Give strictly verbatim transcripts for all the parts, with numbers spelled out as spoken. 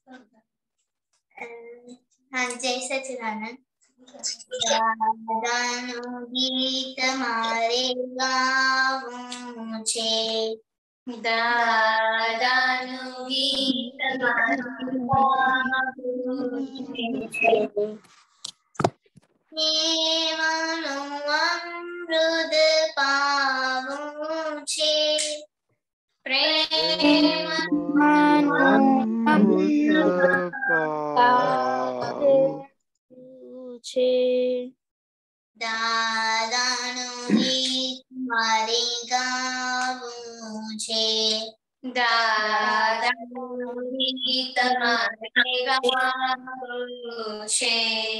हाँ जय सचिदानंद। દાદાનું ગીત મારે ગાવું છે, દાદાનું ગીત મારે ગાવું છે, પ્રેમનું અમૃત પાવું છે, પ્રેમનું અમૃત પાવું છે, દાદાનું ગીત મારે ગાવું છે, દાદાનું ગીત મારે ગાવું છે,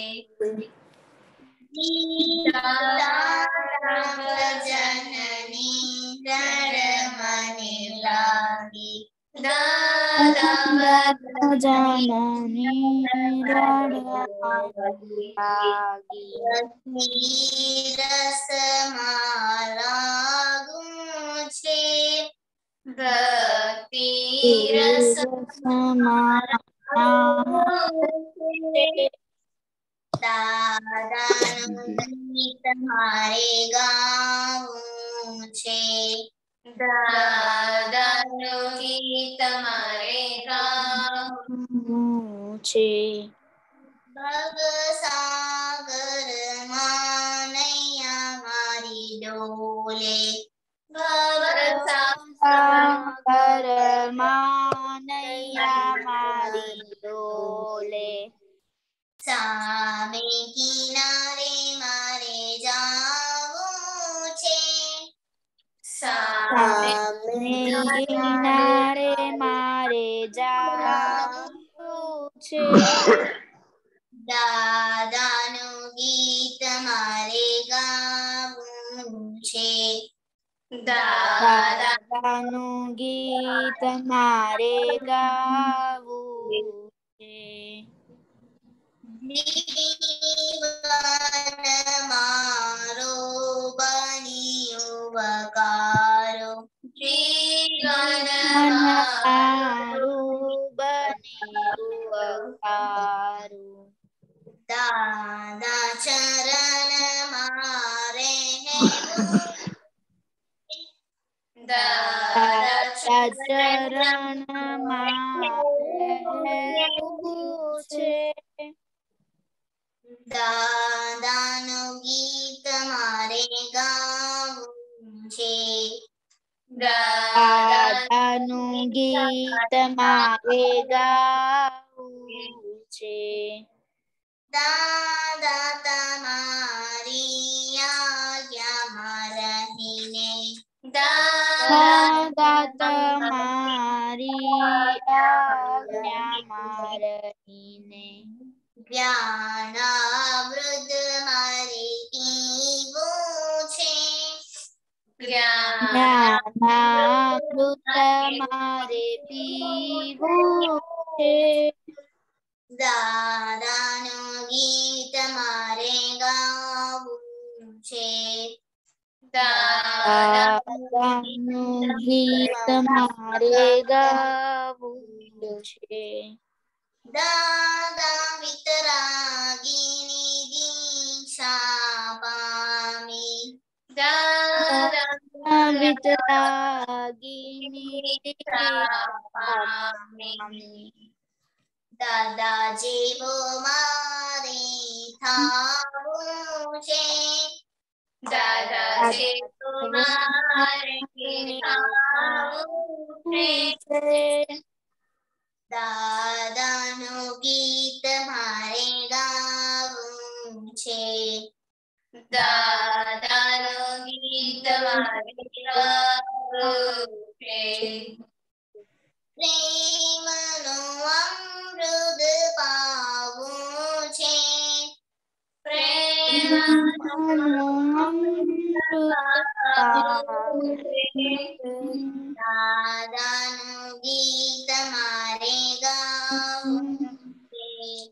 દાદા ભજનની રડ મને લાગી, દાદા ભજનની રડ લાગી, રસમાં લાગું છે, ભક્તિ રસમાં લાગું છે, દાદાનું ગીત મારે ગાવું છે, દાદાનું ગીત મારે ગાવું છે, ભવસાગરમાં નૈયા મારી ડોલે, ભવસાગરમાં નૈયા મારી ડોલે, સામે કિનારે મારે જાવું છે, સામે કિનારે મારે જાવું છે, દાદાનું ગીત મારે ગાવું છે, દાદાનું ગીત મારે ગાવું છે, જીવન મારો બન્યો વકારો, જીવન મારું બન્યું વકારો, દાદા ચરણ મારે દાદા ચરણ મારે છે, દાદાનું ગીત મારે ગાવું છે, દાદાનું ગીત મારે ગાવું છે, દાદા તમારી આજ્ઞામાં રહીને, દાદા તમારી આજ્ઞામાં રહીને, જ્ઞાનામૃત મારે પીવું છે, જ્ઞાનામૃત મારે પીવું છે, દાદાનું ગીત મારે ગાવું છે, દાદાનું ગીત મારે ગાવું છે, દાદા વિતરાગીની દીક્ષા પામી, દાદા વિતરાગીની દીક્ષા પામી, દાદા જેવો મારે થાવું છે, દાદા જેવો મારે થાવું છે, દાદાનું ગીત મારે ગાવું છે, દાદાનું ગીત મારે ગાવું છે, પ્રેમનું અમૃત પાવું છે, પ્રેમનું અમૃત પાવું છે, દાદાનું ગીત મારે ગાવું છે,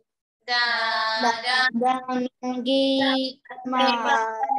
દાદાનું ગીત મારે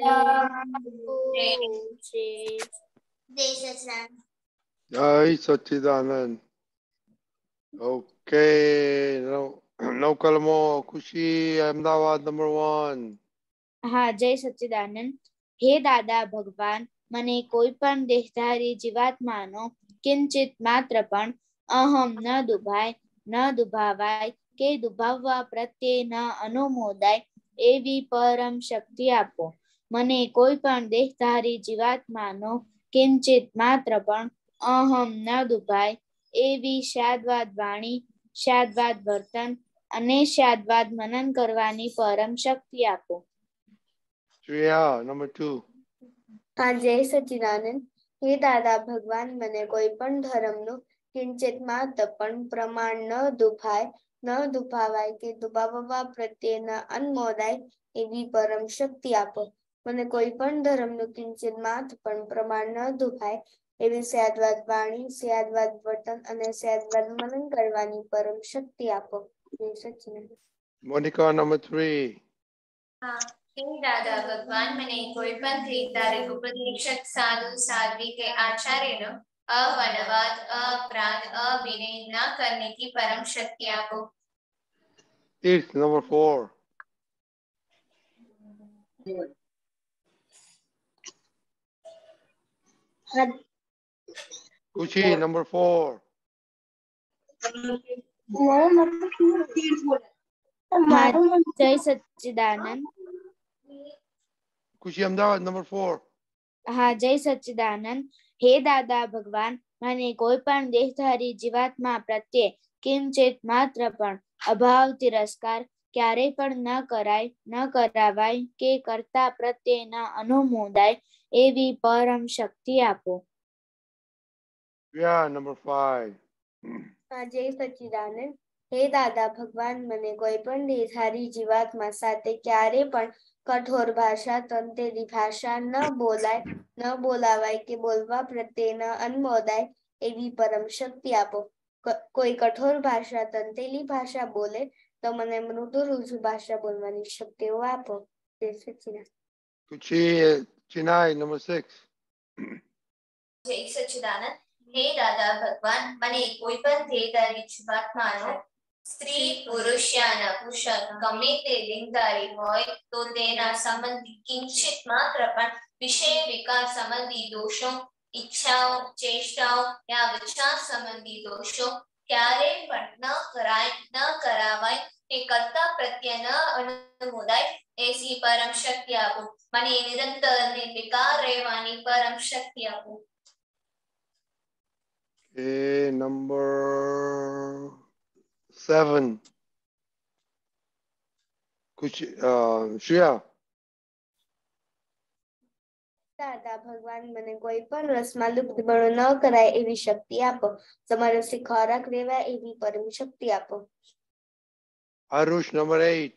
ગાવું છે, જય સચિદાનંદ. જય સચ્ચિદાનંદ. ઓકે, નવ કલમો. ખુશી, અમદાવાદ નંબર વન. હા, જય સચ્ચિદાનંદ. હે દાદા ભગવાન, મને કોઈ પણ દેહધારી જીવાત્માનો કિંચિત માત્ર પણ અહમ ન દુભાય, ન દુભાવાય કે દુભાવવા પ્રત્યે ન અનુમોદાય એવી પરમ શક્તિ આપો. મને કોઈ પણ દેહધારી જીવાત્માનો કિંચિત માત્ર પણ અહમ ન દુભાય એવી શાદવાદ વાણી, શાદવાદ વર્તન અને શાદવાદ મનન કરવાની પરમ શક્તિ આપો. Shreya number two. હા, જય સચ્ચિદાનંદ. હે દાદા ભગવાન, મને કોઈ પણ ધર્મનું કિંચિત માત્ર પણ પ્રમાણ ન દુભાય, ન દુભાવાય કે દુભાવવા પ્રત્યે ન અનમોદાય એવી પરમ શક્તિ આપો. મને કોઈ પણ ધર્મનું કિંચિત માત્ર પણ પ્રમાણ ન દુભાય એવી સ્યાદવાદ વાણી, સ્યાદવાદ વર્તન અને સ્યાદવાદ મનન કરવાની પરમ શક્તિ આપો. જય સચ્ચિદાનંદ. Monica number three. હા, હે દાદા ભગવાન, મને કોઈ પણ દેહધારી ઉપદેશક, સાધુ, સાધ્વી કે आचार्य अवनवाद, अपराध, अभिनय न करने की परम शक्ति आपो. Tirth number four. Khushi number four. હા, જય સચ્ચિદાનંદ. ખુશી અમદાવાદ નંબર ફોર. હા, જય સચ્ચિદાનંદ. હે દાદા ભગવાન, મને કોઈ પણ દેહધારી જીવાત્મા પ્રત્યે કિંચિત માત્ર પણ અભાવ તિરસ્કાર ક્યારેય પણ ન કરાય, ન કરાવાય કે કરતા પ્રત્યે ન અનુમોદાય એવી પરમ શક્તિ આપો. Yeah, number five. હા, જય સચ્ચિદાનંદ. હે દાદા ભગવાન, મને કોઈ પણ દેહધારી જીવાત્મા સાથે ક્યારે પણ કઠોર ભાષા, તંતેલી ભાષા ન બોલાય, ન બોલાવાય કે બોલવા પ્રત્યે ન અનમોદાય એવી પરમ શક્તિ આપો. કોઈ કઠોર ભાષા, તંતેલી ભાષા બોલે તો મને મૃદુ રુજુ ભાષા બોલવાની શક્તિઓ આપો. જય સચ્ચિદાનંદ. Kuchi Chennai number six. જય સચ્ચિદાનંદ. હે દાદા ભગવાન, મને કોઈ પણ દેહધારી જીવાત્માનો સ્ત્રી, પુરુષ યા નપુંસક ગમે તે દેહધારી હોય તો તેના સંબંધી કિંચિત માત્ર પણ વિષય વિકાર સંબંધી દોષો, ઈચ્છાઓ, ચેષ્ટાઓ યા વિચાર સંબંધી દોષો ક્યારે પણ ન કરાય, ન કરાવાય કે કરતા પ્રત્યે ન અનુમોદાય એસી પરમ શક્તિ આપો. મને નિરંતર નિર્વિકાર રહેવાની પરમ શક્તિ આપો. Okay, number seven. Kuchi, uh, Shreya. દાદા ભગવાન, મને કોઈ પણ રસમાં લુપ્તપણું ન કરાય એવી શક્તિ આપો. સમરસી ખોરાક લેવાય એવી પરમ શક્તિ આપો. Arush number eight.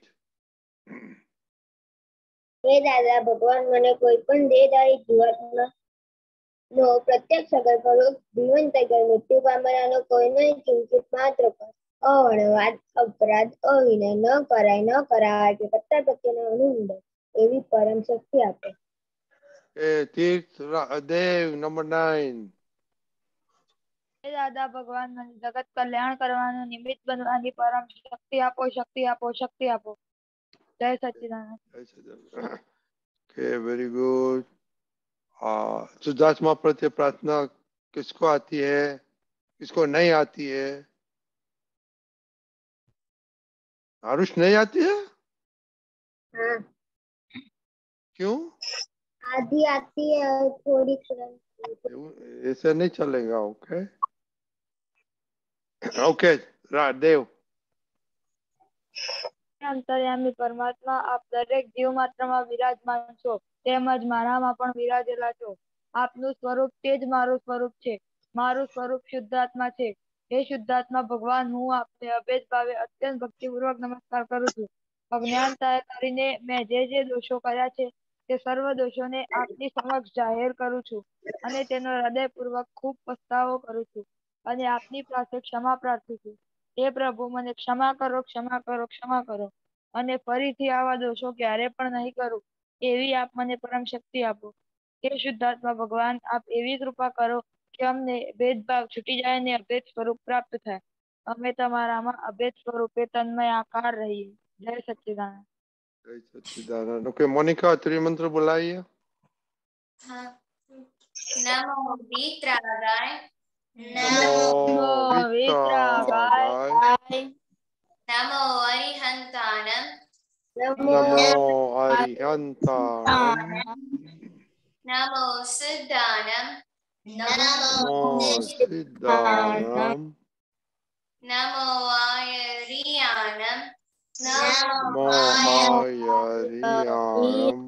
હે દાદા ભગવાન, મને કોઈ પણ દેહધારી જીવાત્મા નો પ્રત્યક્ષ અગર પરોક્ષ જીવન તગર મૃત્યુ પામવાનો કોઈનો કિંચિત માત્ર પણ અવણવાદ, અપરાધ, અવિનય ન કરાય, ન કરાવાય કે કરતા પ્રત્યેનો અનુમોદન એવી પરમ શક્તિ આપો. Hey, Tirth Dev number nine. હે દાદા ભગવાન, મને જગત કલ્યાણ કરવાનું નિમિત્ત બનવાની પરમ શક્તિ આપો, શક્તિ આપો, શક્તિ આપો. જય સચ્ચિદાનંદ. Okay, very good. uh, शुद्धात्मा प्रत्ये प्रार्थना किसको आती है, किसको नहीं आती है? आरुष नहीं आती है? हाँ। क्यों? आधी आती है और थोड़ी तुरंत. ऐसे नहीं चलेगा. Okay okay Dev. અંતર્યામી પરમાત્મા, આપ દરેક જીવ માત્રમાં વિરાજમાન છો, તેમજ મારામાં પણ વિરાજેલા છો. આપનું સ્વરૂપ તે જ મારું સ્વરૂપ છે. મારું સ્વરૂપ શુદ્ધાત્મા છે. હે શુદ્ધાત્મા ભગવાન, હું આપને અભેદ ભાવે અત્યંત ભક્તિપૂર્વક નમસ્કાર કરું છું. અજ્ઞાનતા કરીને મેં જે જે દોષો કર્યા છે તે સર્વ દોષોને આપની સમક્ષ જાહેર કરું છું અને તેનો હૃદયપૂર્વક ખૂબ પસ્તાવો કરું છું અને આપની પાસે ક્ષમા પ્રાર્થું છું. હે પ્રભુ, મને ક્ષમા કરો, ક્ષમા કરો, ક્ષમા કરો અને ફરીથી આવા દોષો ક્યારે પણ નહીં કરું એવી આપ મને પરમ શક્તિ આપો. હે શુદ્ધાત્મા ભગવાન, આપ એવી કૃપા કરો કે અમને ભેદભાવ છૂટી જાય અને અભેદ સ્વરૂપ પ્રાપ્ત થાય અમે તમારામાં અભેદ સ્વરૂપે તન્મય આકાર રહીએ. જય સચ્ચિદાનંદ. जय सच्चिदानंद। ओके मोनिका त्रिमंत्र बुलाइए। हाँ। नमो वीतरागाय नमो वीतरागाय नमो अरिहंतानम नमो अरिहंताणम नमो सिद्धानम नमो सिद्धानम नमो आयरियानम नमो आयरियाणम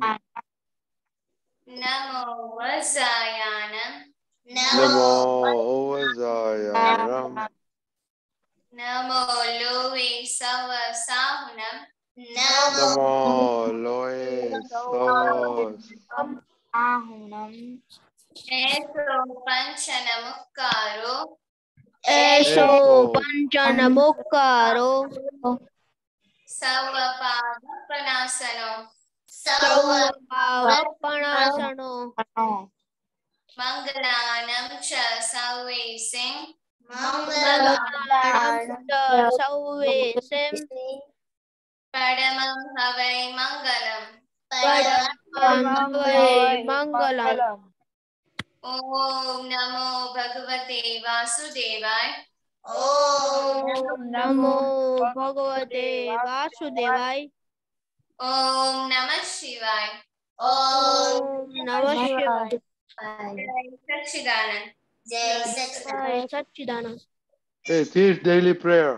नमो वजायानम नमो वजायानम नमो लोवे सवसाहुनम नमो लोए सवस आहुनम ऐसो पंचनमुक्कारो एषो एषो पञ्चनमुक्कारो सर्वपादपनाशनो सर्वपावपणासनो मंगलानं च सर्वेसिं मङ्गलानं च सर्वेषां परमं हवै मंगलम् परमं वै मङ्गलम्। ॐ नमो भगवते वासुदेवाय ॐ नमो भगवते वासुदेवाय। ॐ नमः शिवाय ॐ नमः शिवाय। जय सच्चिदानंद जय सच्चिदानंद जय सच्चिदानंद। Hey, this daily prayer.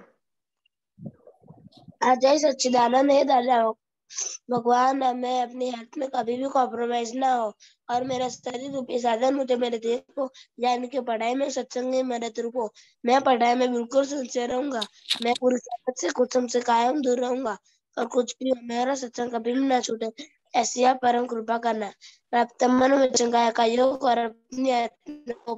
जय सच्चिदानंद। हे दादा भगवान, मैं अपनी हेल्थ में कभी भी कॉम्प्रोमाइज ना हो और मेरा शरीर रूपी साधन मुझे मेरे देश को ज्ञान की पढ़ाई में सत्संग में मदद रूपो। मैं पढ़ाई में बिल्कुल सिंसियर रहूंगा। मैं पूरी संगत से कुछ से कायम दूर रहूंगा और कुछ भी हो मेरा सत्संग कभी भी ना छूटे, ऐसी आप परम कृपा करना। प्राप्त मन में चंगाया का योग और अपनी आत्मा को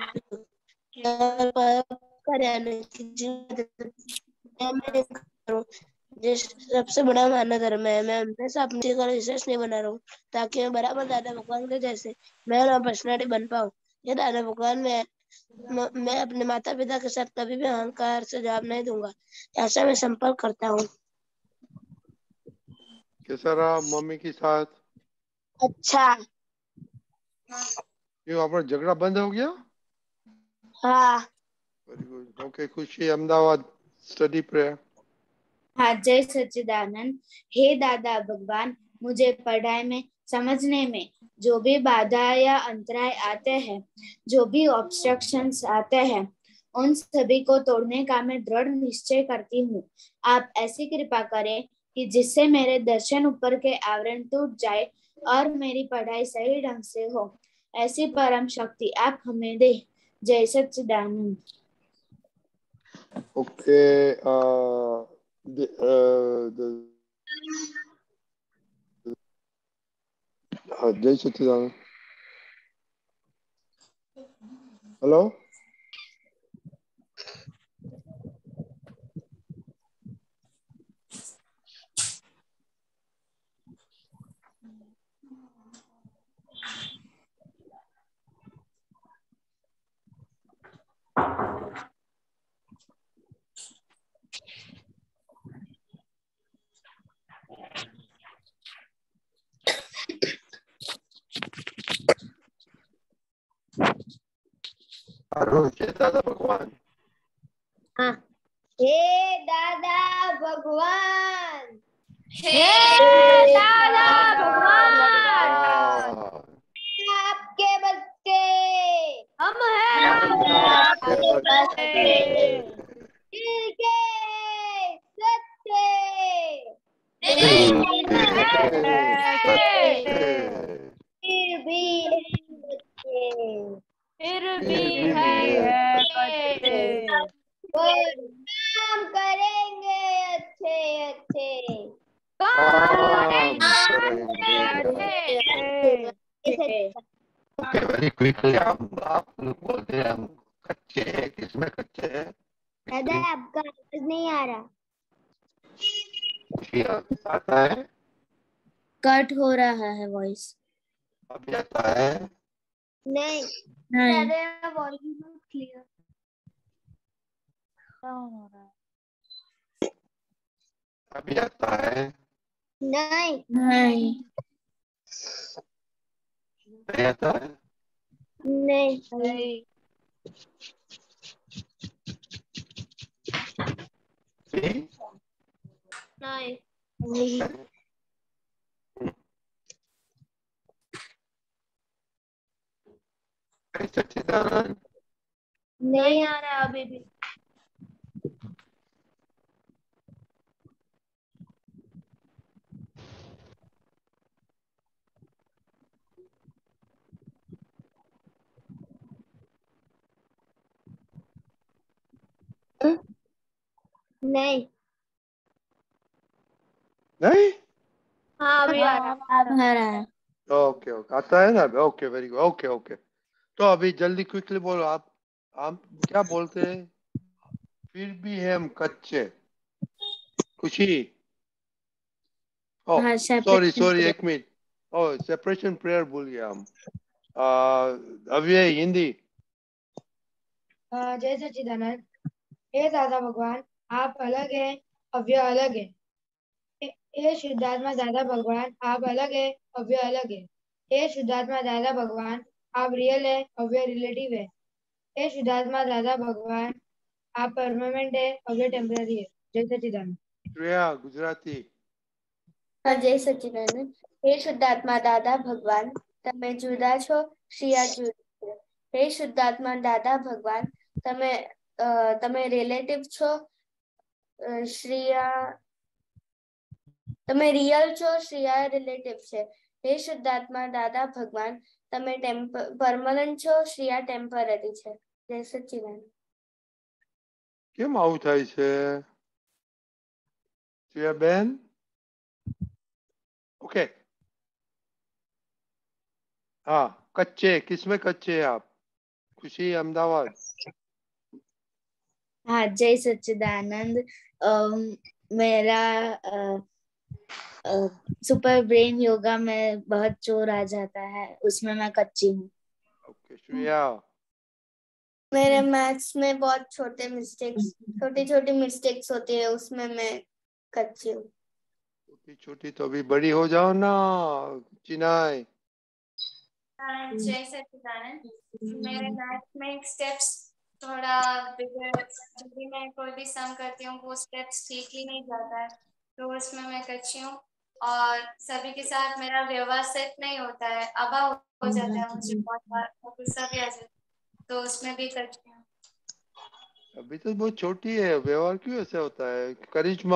जिस सबसे बड़ा मानव धर्म है, मैं हमेशा अपनी का रिसर्च नहीं बना रहा हूँ ताकि मैं बराबर दादा भगवान के जैसे मैं और पर्सनालिटी बन पाऊँ। ये दादा भगवान, मैं म, मैं अपने माता पिता के साथ कभी भी अहंकार से जवाब नहीं दूंगा, ऐसा मैं संपर्क करता हूँ। कैसा रहा मम्मी के साथ? अच्छा। क्यों आपका झगड़ा बंद हो गया? हाँ। Very good. ओके खुशी अहमदाबाद स्टडी प्रेयर। हाँ, जय सच्चिदानंद। हे दादा भगवान, मुझे पढ़ाई में समझने में जो भी बाधा या अंतराय आते हैं, जो भी ऑब्स्ट्रक्शंस आते हैं, उन सभी को तोड़ने का मैं दृढ़ निश्चय करती हूँ। आप ऐसी कृपा करें कि जिससे मेरे दर्शन ऊपर के आवरण टूट जाए और मेरी पढ़ाई सही ढंग से हो, ऐसी परम शक्ति आप हमें दे। जय सच्चिदानंद। Okay, uh, the, uh, the, uh, Jai Satchidanand. Hello? दादा भगवान। हाँ। हे दादा भगवान, हे दादा भगवान, आपके बच्चे हम हैं, आपके बच्चे दिल के सच्चे दिल के सच्चे, सच्चे फिर भी है बच्चे, फिर फिर भी भी है है बच्चे, और काम करेंगे अच्छे अच्छे, काम करेंगे। ओके वेरी क्विकली आप आप लोग बोलते हैं हम कच्चे हैं, किसमें कच्चे हैं? दादा आपका आवाज नहीं आ रहा। खुशी आता है? कट हो रहा है वॉइस। अभी आता है? नहीं नहीं। दादा वॉइस नॉट क्लियर। क्या हो रहा है? अभी आता है? नहीं नहीं नहीं आता है? नहीं नहीं नहीं? नहीं सच्चिदानंद नहीं आ रहा अभी भी। नहीं नहीं? हाँ अभी आ हाँ, रहा। अब आ अब रहा है। आ रहा है। ओके ओके आता है ना? Okay very good. Okay okay तो अभी जल्दी क्विकली बोलो आप आप क्या बोलते हैं? फिर भी हम कच्चे। खुशी। ओ हाँ सॉरी सेपरेशन सॉरी एक मिनट। ओ सेपरेशन प्रेयर भूल गया हम। आ, अव्यय हिंदी। अ, जय सच्चिदानंद। हे दादा भगवान, आप अलग हैं, अव्यय अलग है। हे हे शुद्धात्मा दादा भगवान, आप अलग है, अव्यय अलग है। हे शुद्धात्मा दादा भगवान, आप रियल है, अव्यय रिलेटिव है। हे शुद्धात्मा दादा भगवान, आप परमानेंट है, अव्यय टेम्पररी है। जय सच्चिदानंद। श्रेया गुजराती। હા જય સચ્ચિદાનંદ. હે શુદ્ધાત્મા દાદા ભગવાન, તમે જુદા છો, શ્રીયા જુદી છે. હે શુદ્ધાત્મા દાદા ભગવાન, તમે અ, તમે રિલેટિવ છો, અ, શ્રીયા તમે રિયલ છો, શ્રીયા રિલેટિવ છે. હે શુદ્ધાત્મા દાદા ભગવાન, તમે પરમનન્ટ છો, શ્રીયા ટેમ્પરરી છે. જય સચ્ચિદાનંદ. કેમ આવું થાય છે શ્રેયા બેન? ओके हाँ कच्चे किसमें कच्चे हैं आप? खुशी अहमदाबाद। हाँ जय सच्चिदानंद। अम, मेरा सुपर ब्रेन योगा में बहुत जोर आ जाता है, उसमें मैं कच्ची हूँ। ओके श्रेया। मेरे मैथ्स में बहुत छोटे मिस्टेक्स छोटी छोटी मिस्टेक्स होती है, उसमें मैं कच्ची हूँ। छोटी छोटी तो अभी बड़ी हो जाओ ना चिनाई। हाँ, जय सच्चिदानंद। मेरे मैथ में स्टेप्स थोड़ा बिगड़, जब भी मैं कोई भी सम करती हूँ वो स्टेप्स ठीक ही नहीं जाता है, तो उसमें मैं कच्ची हूँ। और सभी के साथ मेरा व्यवहार सेट नहीं होता है, अबा हो जाता है मुझे बहुत बार, और गुस्सा भी आ जाता है, तो उसमें भी कच्ची हूँ। अभी तो बहुत छोटी है, व्यवहार क्यों ऐसे होता है? करिश्मा।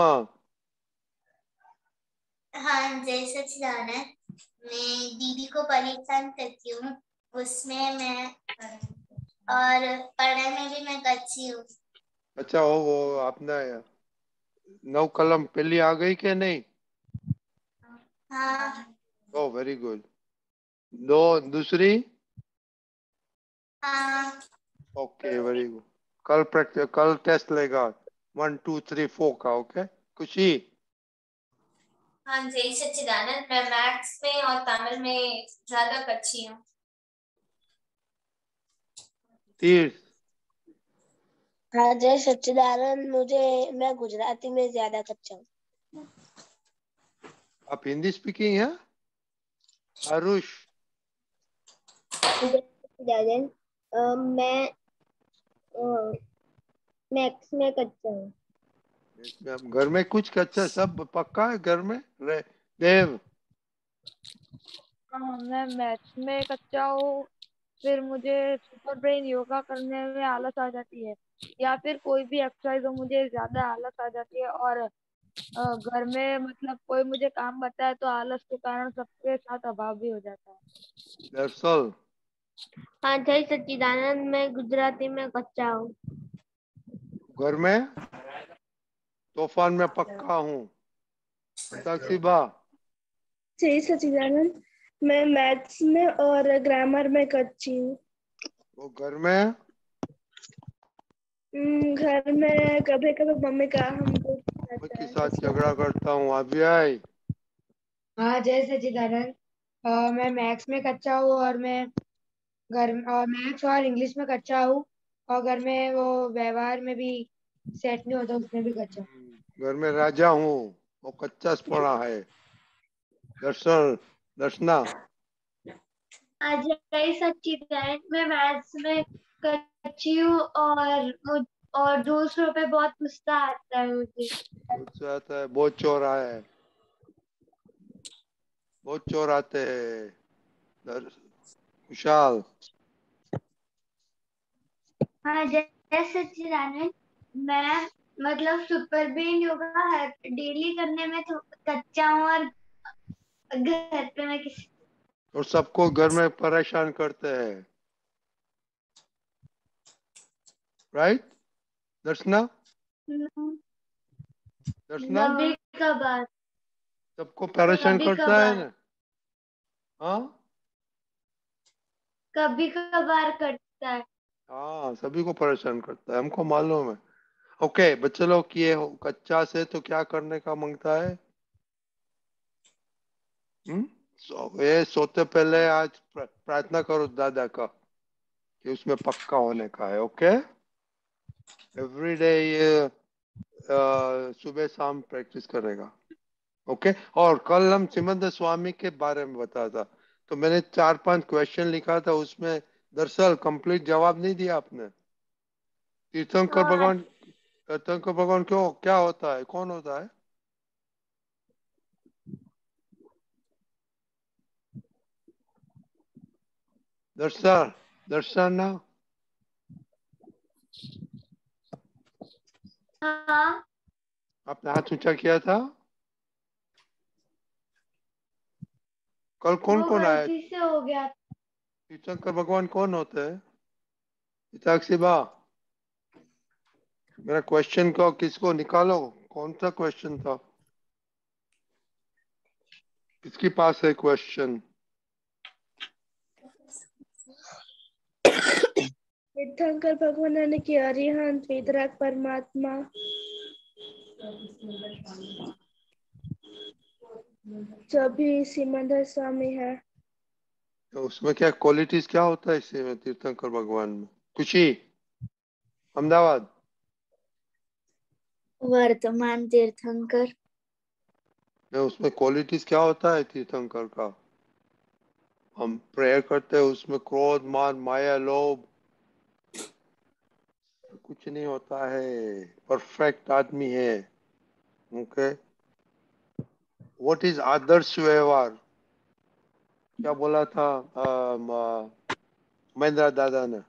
हाँ जय सच्चिदानंद। मैं दीदी को परेशान करती हूँ, उसमें मैं, और पढ़ाई में भी मैं कच्ची हूँ। अच्छा वो वो आपने नौ कलम पहली आ गई के नहीं? हाँ ओ वेरी गुड। दो दूसरी? हाँ ओके वेरी गुड। कल प्रैक्टिस कल टेस्ट लेगा वन टू थ्री फोर का। ओके खुशी। हाँ जय सच्चिदानंद। मैं मैथ्स में और तमिल में ज्यादा कच्ची हूँ। तीर। हाँ जय सच्चिदानंद। मुझे मैं गुजराती में ज्यादा कच्चा हूँ। आप हिंदी स्पीकिंग है? आरुष। सच्चिदानंद। अ, मैं मैथ्स में कच्चा हूँ। इसमें अब घर में कुछ कच्चा सब पक्का है घर में? रे देव। हाँ, मैं मैथ्स में कच्चा हूँ, फिर मुझे सुपर ब्रेन योगा करने में आलस आ जाती है, या फिर कोई भी एक्सरसाइज हो मुझे ज्यादा आलस आ जाती है। और अ, घर में मतलब कोई मुझे काम बताए तो आलस के कारण सबके साथ अभाव भी हो जाता है। दरअसल हाँ जय सच्चिदानंद। मैं गुजराती में कच्चा हूँ। घर में तूफान में पक्का हूँ। साक्षीबा। जय सच्चिदानंद। मैं मैथ्स में और ग्रामर में कच्ची हूँ। वो घर में हम्म, घर में कभी कभी मम्मी का हमको मम्मी आता के है, साथ इसलिए झगड़ा करता हूँ। अव्यय। हाँ जय सच्चिदानंद। अ, मैं मैथ्स में कच्चा हूँ, और मैं घर और मैथ्स और इंग्लिश में कच्चा हूँ, और घर में वो व्यवहार में भी सेट नहीं होता, उसमें भी कच्चा हूँ। घर में राजा हूँ। वो कच्चा पड़ा है। दर्शन दर्शना अजय सच्चिदानंद, मैं मैथ्स में कच्ची हूँ और मुझ और दूसरों पे बहुत गुस्सा आता है मुझे। गुस्सा आता है, बहुत चोर आए, बहुत चोर आते हैं। दर- खुशाल हाँ जय सच्चिदानंद, मैं मतलब सुपर ब्रेन योगा हर डेली करने में तो कच्चा हूँ और घर पे मैं किसी और सबको घर में परेशान करते हैं, राइट दर्शना? दर्शना कभी कभार सबको परेशान कभी करता है कभार ना? हाँ कभी कभार करता है। हाँ, सभी को परेशान करता है, हमको मालूम है। ओके बच्चे लोग, ये हो- कच्चा से तो क्या करने का मांगता है? हम्म सो, ये सोते पहले आज प्र- प्रार्थना करो दादा का कि उसमें पक्का होने का है। ओके एवरी डे ये अ, सुबह शाम प्रैक्टिस करेगा। ओके और कल हम सिमंद स्वामी के बारे में बताया था, तो मैंने चार पांच क्वेश्चन लिखा था, उसमें दरअसल कंप्लीट जवाब नहीं दिया आपने। तीर्थंकर हाँ भगवान, तीर्थंकर भगवान क्यों, क्या होता है, कौन होता है? दर्शन दर्शन हाँ आपने हाथ ऊंचा किया था कल, कौन वो कौन आया? गलती से हो गया। तीर्थंकर भगवान कौन होते हैं? हिताक्षी बा, मेरा क्वेश्चन को किसको निकालो, कौन सा क्वेश्चन था, किसके पास है क्वेश्चन? तीर्थंकर भगवान ने कि अरिहंत वितराग परमात्मा सभी सिमंदर स्वामी है। तो उसमें क्या क्वालिटीज क्या होता है इसमें तीर्थंकर भगवान में? खुशी अहमदाबाद वर्तमान तीर्थंकर। में उसमें क्वालिटीज क्या होता है तीर्थंकर का? हम प्रेयर करते हैं उसमें क्रोध मान माया लोभ कुछ नहीं होता है, परफेक्ट आदमी है। ओके व्हाट इज आदर्श व्यवहार, क्या बोला था अम, अ, महेंद्र दादा ने?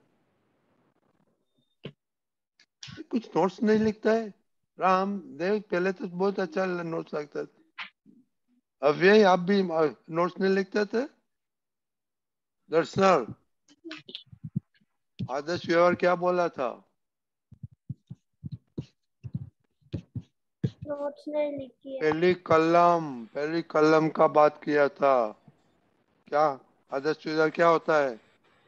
कुछ नोट्स नहीं लिखता है राम देव, पहले तो बहुत अच्छा नोट्स लिखता था। अव्यय आप भी नोट्स नहीं लिखते थे? दर्शनल आदर्श व्यवहार क्या बोला था? नोट्स नहीं लिखी है। पहली कलम, पहली कलम का बात किया था। क्या आदर्श व्यवहार क्या होता है?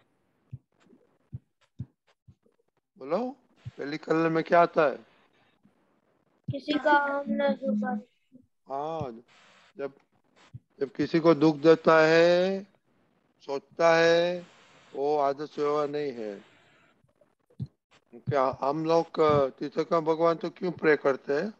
बोलो, पहली कलम में क्या आता है? किसी का हम न सुबह। हाँ, जब जब किसी को दुख देता है, सोचता है, वो आदर्श व्यवहार नहीं है। क्या हम लोग अ, तीर्थंकर भगवान तो क्यों प्रे करते हैं?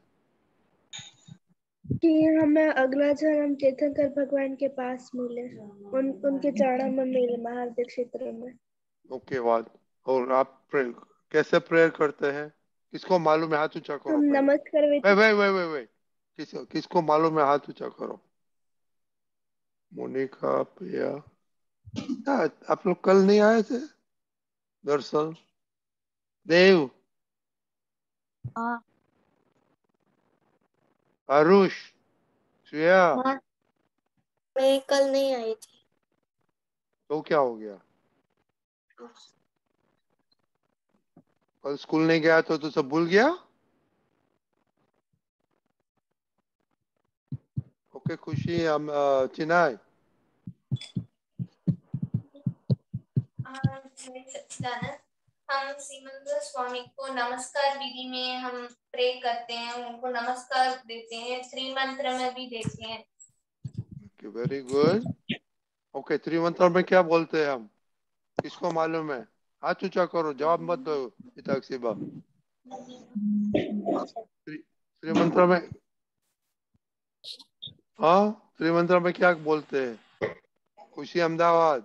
कि हमें अगला जन्म तीर्थंकर भगवान के पास मिले, उन उनके चरणों में मिले महादेव क्षेत्र में। ओके बात। और आप प्रे, कैसे प्रेयर करते हैं? किसको मालूम है? हाथ ऊंचा करो हम पहले। नमस्कार वे विधि वे वे वे वे किस किसको मालूम है? हाथ ऊंचा करो। मोनिका प्रिया, हाँ, आप लोग कल नहीं आए थे? दर्शन देव हाँ आरुष श्रेया, हाँ मैं कल नहीं आई थी। तो क्या हो गया? कल स्कूल नहीं गया तो तो सब भूल गया? ओके खुशी हम अ, चिनाई हाँ, जय सच्चिदानंद। हम सीमंत स्वामी को नमस्कार विधि में हम प्रे करते हैं, उनको नमस्कार देते हैं, त्रिमंत्र में भी देते हैं। Very good. ओके त्रिमंत्र में क्या बोलते हैं हम, किसको मालूम है? हाथ ऊंचा करो, जवाब मत दो हिताक्षी बा। त्रि- त्रिमंत्र में हाँ, त्रिमंत्र में क्या बोलते हैं? खुशी अहमदाबाद।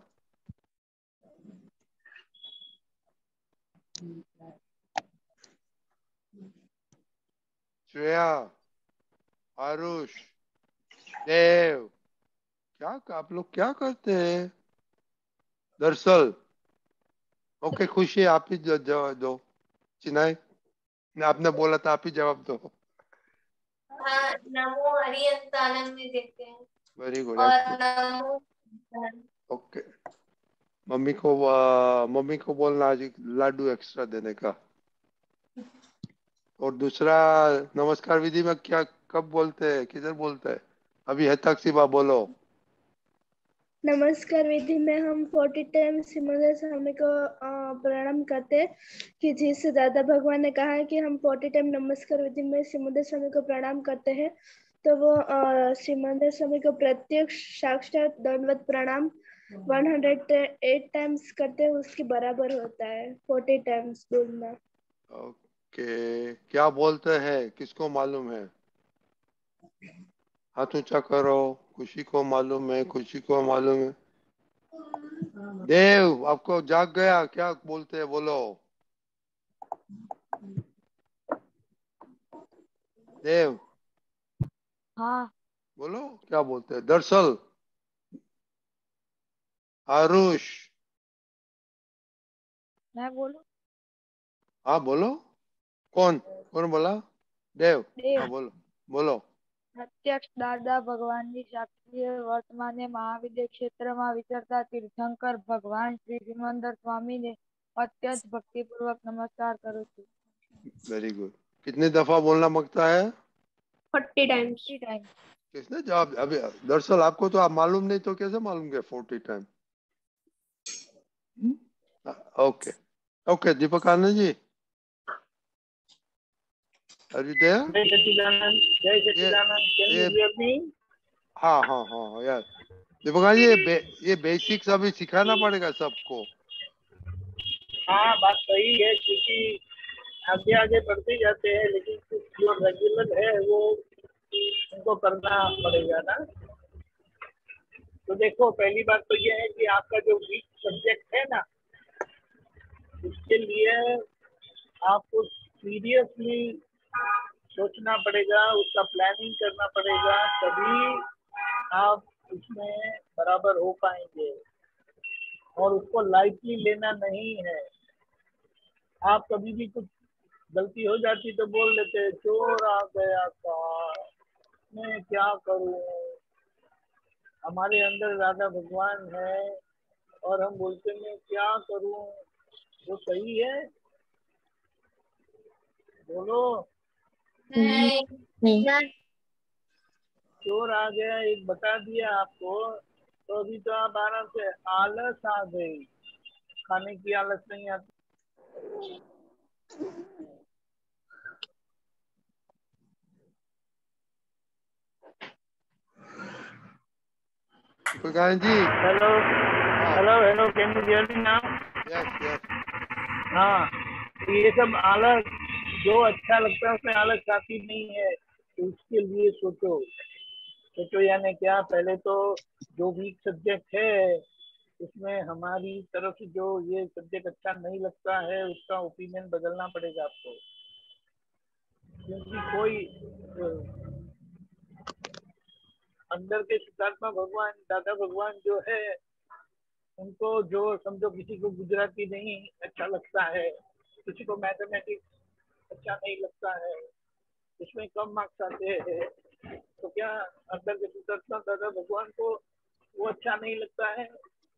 श्रेया, आरुष, देव, क्या आप लोग क्या करते हैं? दरअसल ओके, खुशी आप ही जवाब दो। चिनाई, आपने बोला था, आप ही जवाब दो। हाँ, नमो हरियंतानंद में देते हैं। Very good. और नमो ओके, मम्मी को आ, मम्मी को बोलना आज लाडू एक्स्ट्रा देने का। और दूसरा, नमस्कार विधि में क्या कब बोलते हैं, किधर बोलते हैं? अभी है तक सिवा बोलो। नमस्कार विधि में हम फोर्टी टाइम सिमोदर स्वामी को अ, प्रणाम करते हैं कि जिससे दादा भगवान ने कहा है कि हम फोर्टी टाइम नमस्कार विधि में सिमोदर स्वामी को प्रणाम करते हैं, तो वो सिमोदर स्वामी को प्रत्यक्ष साक्षात दंडवत प्रणाम वन हंड्रेड एट टाइम्स करते हैं, उसके बराबर होता है फोर्टी टाइम्स बोलना। ओके, क्या बोलते हैं, किसको मालूम है? हाथ ऊंचा करो। खुशी को मालूम है, खुशी को मालूम है। देव, आपको जाग गया, क्या बोलते हैं बोलो। देव, हाँ, बोलो क्या बोलते हैं। दरअसल, आरुष, मैं बोलूं? हाँ बोलो। कौन कौन बोला? देव, देव। हाँ बोलो बोलो। પ્રત્યક્ષ દાદા ભગવાનની સાક્ષીએ વર્તમાને મહાવિદ્ય ક્ષેત્રમાં વિચરતા તીર્થંકર ભગવાન શ્રી સિમંદર સ્વામીને અત્યંત ભક્તિપૂર્વક નમસ્કાર કરું છું। Very good. कितने दफा बोलना मांगता है? Forty times. Forty time. किसने जवाब? अभी दरअसल आपको तो आप मालूम नहीं, तो कैसे मालूम गया forty time? Okay okay, Deepak Anand ji, are you there? जय सच्चिदानंद, जय Sachchidanand. Can you hear me? हाँ हाँ हाँ यार, दीपक आनंद जी, ये बे, ये बेसिक्स अभी सिखाना पड़ेगा सबको। हाँ, बात सही है, क्योंकि आगे आगे बढ़ते जाते हैं, लेकिन कुछ जो रेगुलर है वो उनको करना पड़ेगा ना। तो देखो, पहली बात तो ये है कि आपका जो वीक सब्जेक्ट है ना, उसके लिए आपको सीरियसली सोचना पड़ेगा, उसका प्लानिंग करना पड़ेगा, तभी आप उसमें बराबर हो पाएंगे। और उसको लाइटली लेना नहीं है। आप कभी भी कुछ गलती हो जाती तो बोल देते, चोर आ गया था, मैं क्या करूं। हमारे अंदर राधा भगवान है और हम बोलते मैं क्या करूं। वो सही है? बोलो। नहीं नहीं। चोर आ गया, एक बता दिया आपको, तो अभी तो आप आराम से, आलस आ गई, खाने की आलस नहीं आती। Prakash ji, hello hello hello, can you hear me now? Yes yes. हाँ, तो ये सब आलस, जो अच्छा लगता है उसमें आलस आती नहीं है, तो उसके लिए सोचो। सोचो यानी क्या, पहले तो जो वीक सब्जेक्ट है उसमें हमारी तरफ से जो ये सब्जेक्ट अच्छा नहीं लगता है, उसका ओपिनियन बदलना पड़ेगा आपको। क्योंकि कोई अंदर के शुद्धात्मा भगवान, दादा भगवान जो है, उनको जो समझो, किसी को गुजराती नहीं अच्छा लगता है, किसी को मैथमेटिक्स अच्छा नहीं लगता है, उसमें कम मार्क्स आते हैं, तो क्या अंदर के शुद्धात्मा दादा भगवान को वो अच्छा नहीं लगता है?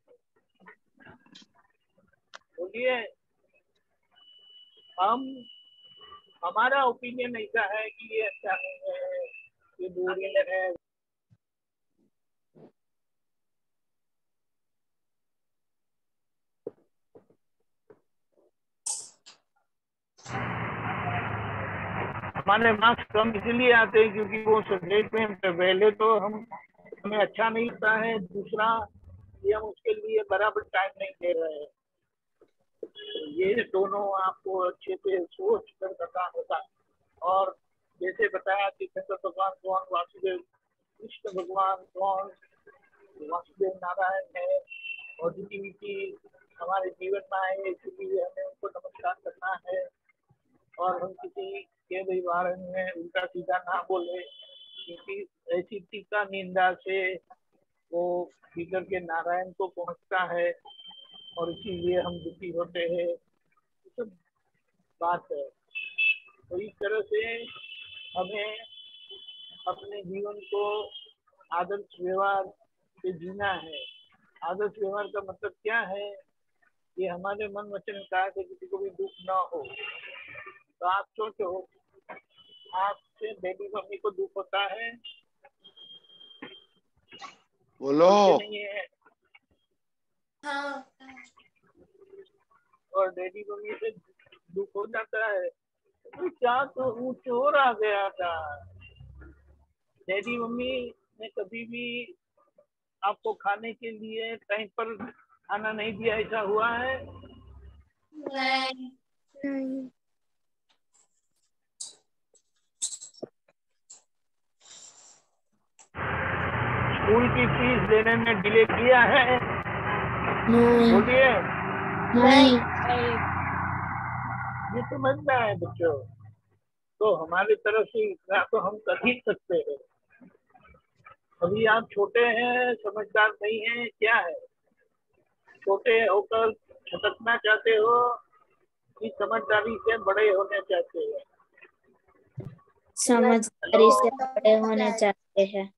बोलिए। हम हमारा ओपिनियन ऐसा है कि ये अच्छा नहीं है, ये बोरिंग है। हमारे मार्क्स कम इसलिए आते हैं क्योंकि वो सब्जेक्ट में पहले तो हम हमें अच्छा नहीं लगता है, दूसरा ये हम उसके लिए बराबर टाइम नहीं दे रहे हैं। तो ये दोनों आपको अच्छे से सोच कर करना होगा। और जैसे बताया कि शंकर भगवान भगवान वासुदेव कृष्ण भगवान कौन, वासुदेव नारायण है, पॉजिटिविटी हमारे जीवन में आए, इसलिए हमें उनको नमस्कार करना है। और हम किसी के भी बारे में उल्टा सीधा ना बोले, क्योंकि ऐसी टीका निंदा से वो भीतर के नारायण को पहुंचता है और इसीलिए हम दुखी होते हैं। तो बात है, तो इस तरह से हमें अपने जीवन को आदर्श व्यवहार से जीना है। आदर्श व्यवहार का मतलब क्या है? कि हमारे मन वचन काया से किसी को भी दुख ना हो। तो आप सोचो, आपसे बेबी मम्मी को दुख होता है? बोलो। नहीं है। हाँ। और डैडी मम्मी से दुख हो जाता है। तो क्या तो वो चोर आ गया था, डैडी मम्मी ने कभी भी आपको खाने के लिए टाइम पर खाना नहीं दिया, ऐसा हुआ है? नहीं। नहीं। स्कूल की फीस देने में डिले किया है? नहीं। बोलिए। नहीं। ये समझना है बच्चों। तो हमारी तरफ से इतना तो हम कर ही सकते हैं। अभी आप छोटे हैं, समझदार नहीं हैं, क्या है? छोटे होकर छटकना चाहते हो कि समझदारी से बड़े होने चाहते हैं? समझदारी से बड़े होने चाहते हैं।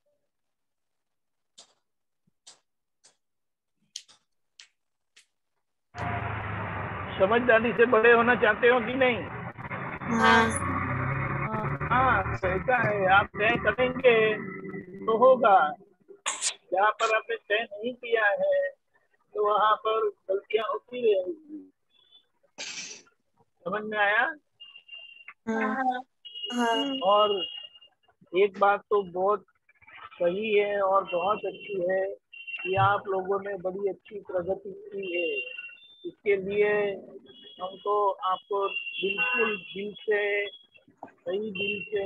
समझदारी से बड़े होना चाहते हो कि नहीं? हाँ। हाँ, ऐसा है। आप तय करेंगे तो होगा। जहाँ पर आपने तय नहीं किया है तो वहाँ पर गलतियाँ होती रहेंगी। समझ में आया? हाँ। हाँ। और एक बात तो बहुत सही है और बहुत अच्छी है कि आप लोगों ने बड़ी अच्छी प्रगति की है। इसके लिए हमको आपको बिल्कुल दिल से, सही दिल से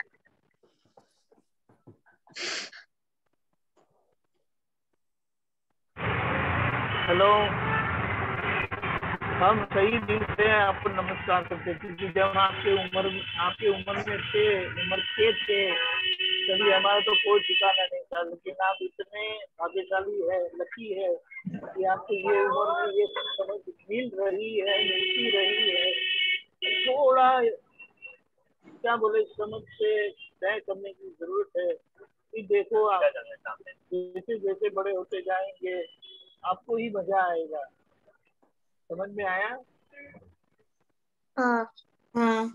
हेलो हम सही दिल से आपको नमस्कार करते, क्योंकि जब आपके उम्र आपके उम्र में थे, उम्र के थे, तभी हमारा तो कोई ठिकाना नहीं था। लेकिन आप इतने भाग्यशाली है, लकी है कि आपको ये उम्र में ये सब समझ मिल रही है, मिलती रही है। थोड़ा क्या बोले, समझ से तय करने की जरूरत है कि देखो आप जैसे जैसे बड़े होते जाएंगे आपको ही मजा आएगा। समझ में आया? हाँ। हाँ।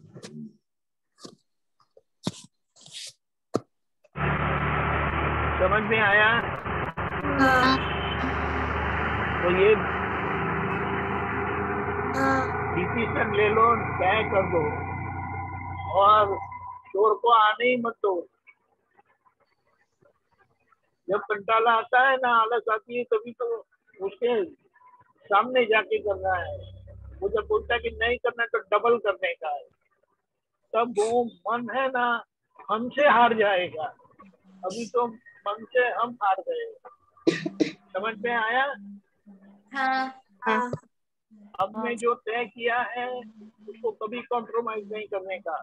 समझ में आया? हाँ। तो ये हाँ। डिसीजन ले लो, तय कर दो और शोर को आने ही मत दो। जब कंटाला आता है ना, आलस आती है, तभी तो उसके सामने जाके करना है। वो जब बोलता है कि नहीं करना तो डबल करने का है, तब वो मन है ना हमसे हार जाएगा। अभी तो मन से हम हार गए। समझ में आया? हाँ। हाँ। अब मैं जो तय किया है उसको कभी कॉम्प्रोमाइज नहीं करने का।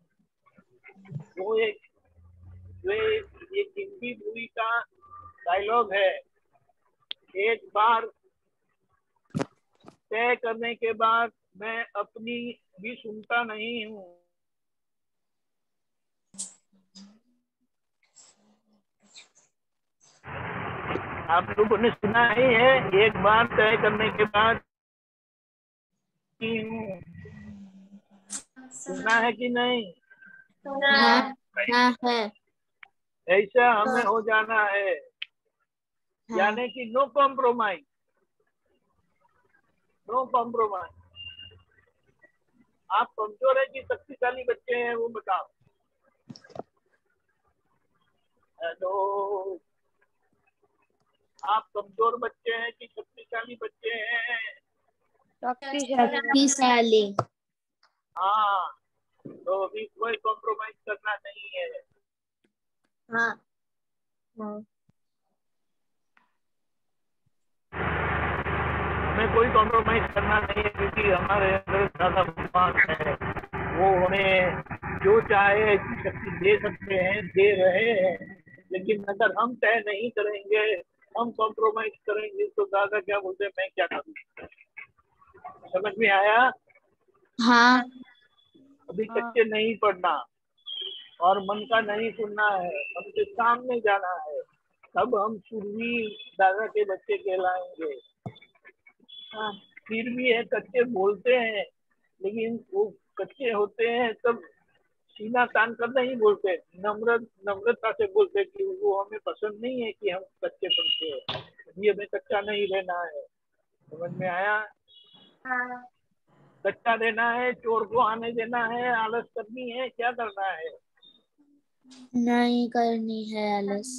वो एक वे एक हिंदी मूवी का डायलॉग है, एक बार तय करने के बाद मैं अपनी भी सुनता नहीं हूँ। आप लोगों ने सुना ही है, एक बार तय करने के बाद सुना है कि नहीं? हाँ। हाँ है। ऐसा हमें हो जाना है। हाँ। यानी कि नो कॉम्प्रोमाइज, नो कॉम्प्रोमाइज। आप कमजोर है कि शक्तिशाली बच्चे हैं वो बताओ। हेलो, आप कमजोर बच्चे हैं कि शक्तिशाली बच्चे हैं? शक्तिशाली। हाँ, तो अभी कोई कॉम्प्रोमाइज करना नहीं है। हाँ। हमें कोई कॉम्प्रोमाइज करना नहीं है, क्योंकि हमारे अंदर दादा भगवान है, वो हमें जो चाहे ऐसी शक्ति दे सकते हैं, दे रहे हैं। लेकिन अगर हम तय नहीं करेंगे, हम कॉम्प्रोमाइज करेंगे, तो दादा क्या बोलते हैं, मैं क्या करूँ? समझ में आया? हाँ। अभी कच्चे नहीं पढ़ना और मन का नहीं सुनना है, हमसे सामने जाना है, तब हम सुरवी दादा के बच्चे कहलाएंगे। हाँ, फिर भी है कच्चे बोलते हैं, लेकिन वो कच्चे होते हैं तब सीना तान कर नहीं बोलते, नम्र नम्रता से बोलते कि वो हमें पसंद नहीं है कि हम कच्चे पड़ते हैं, ये हमें कच्चा नहीं रहना है। समझ में आया? हाँ। कच्चा देना है, चोर को आने देना है, आलस करनी है, क्या करना है? नहीं करनी है आलस।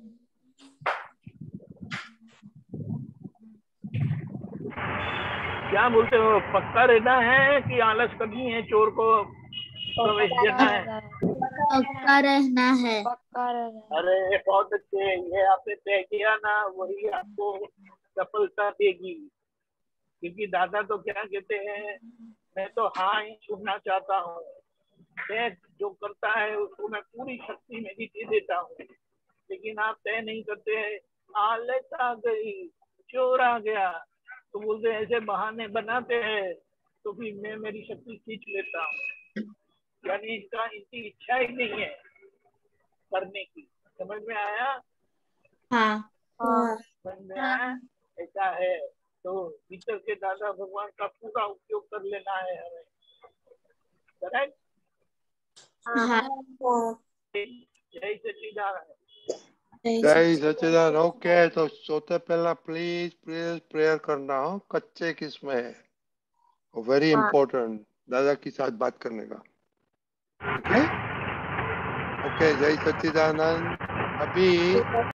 क्या बोलते हो, पक्का रहना है कि आलस करनी है, चोर को प्रवेश देना है? पक्का रहना है। पक्का रहना। अरे बहुत अच्छे, ये आपने तय किया ना, वही आपको सफलता देगी। क्योंकि दादा तो क्या कहते हैं, मैं तो हाँ ही सुनना चाहता हूँ, तय जो करता है उसको मैं पूरी शक्ति मेरी दे देता हूँ। लेकिन आप तय नहीं करते हैं, आलस आ गई, चोर आ गया, तो बोलते ऐसे बहाने बनाते हैं, तो फिर मैं मेरी शक्ति खींच लेता हूँ। यानी इनका इनकी इच्छा ही नहीं है करने की। समझ में आया? हाँ। हाँ। समझ में आया? ऐसा है, तो भीतर के दादा भगवान का पूरा उपयोग कर लेना है हमें। करेक्ट? हाँ। जय सच्चिदानंद। जय सच्चिदानंद। ओके, तो सोते पहला प्लीज प्लीज प्रेयर करना हो, कच्चे किसमें है, वेरी इंपॉर्टेंट, दादा के साथ बात करने का। ओके ओके, जय सच्चिदानंद। अभी